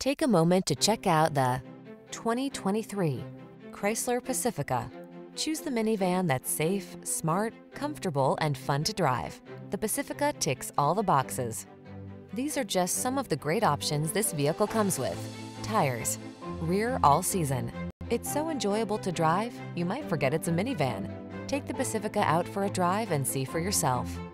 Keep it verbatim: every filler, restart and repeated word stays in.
Take a moment to check out the twenty twenty-three Chrysler Pacifica. Choose the minivan that's safe, smart, comfortable, and fun to drive. The Pacifica ticks all the boxes. These are just some of the great options this vehicle comes with: tires, rear all-season. It's so enjoyable to drive, you might forget it's a minivan. Take the Pacifica out for a drive and see for yourself.